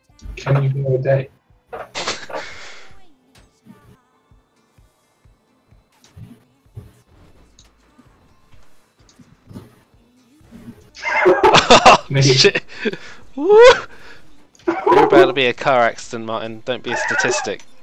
Can you go a day? Oh, shit. Woo! You're about to be a car accident, Martin. Don't be a statistic.